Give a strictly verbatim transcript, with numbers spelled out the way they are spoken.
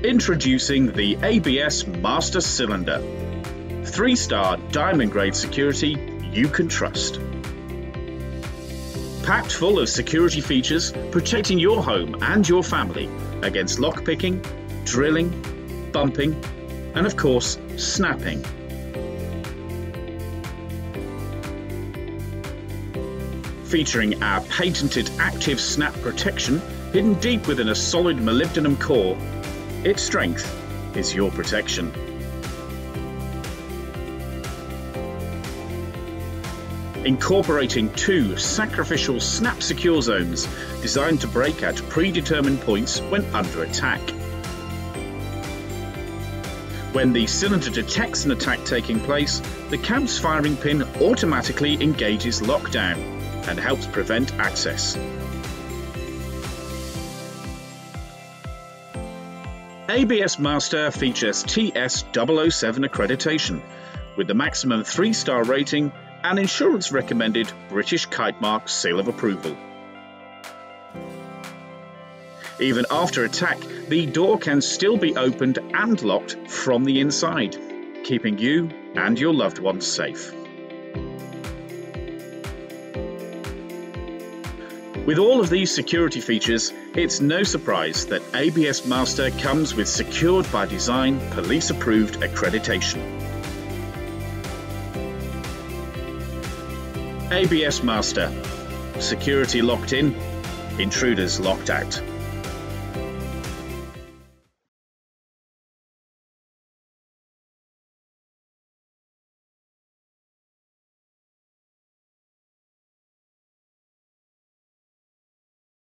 Introducing the A B S Master Cylinder. Three-star diamond grade security you can trust. Packed full of security features protecting your home and your family against lockpicking, drilling, bumping, and of course, snapping. Featuring our patented active snap protection hidden deep within a solid molybdenum core, its strength is your protection. Incorporating two sacrificial snap secure zones designed to break at predetermined points when under attack. When the cylinder detects an attack taking place, the camp's firing pin automatically engages lockdown and helps prevent access. A B S Master features T S double oh seven accreditation with the maximum three-star rating and insurance recommended British Kite Mark seal of approval. Even after attack, the door can still be opened and locked from the inside, keeping you and your loved ones safe. With all of these security features, it's no surprise that A B S Master comes with Secured by Design police approved accreditation. A B S Master. Security locked in, intruders locked out.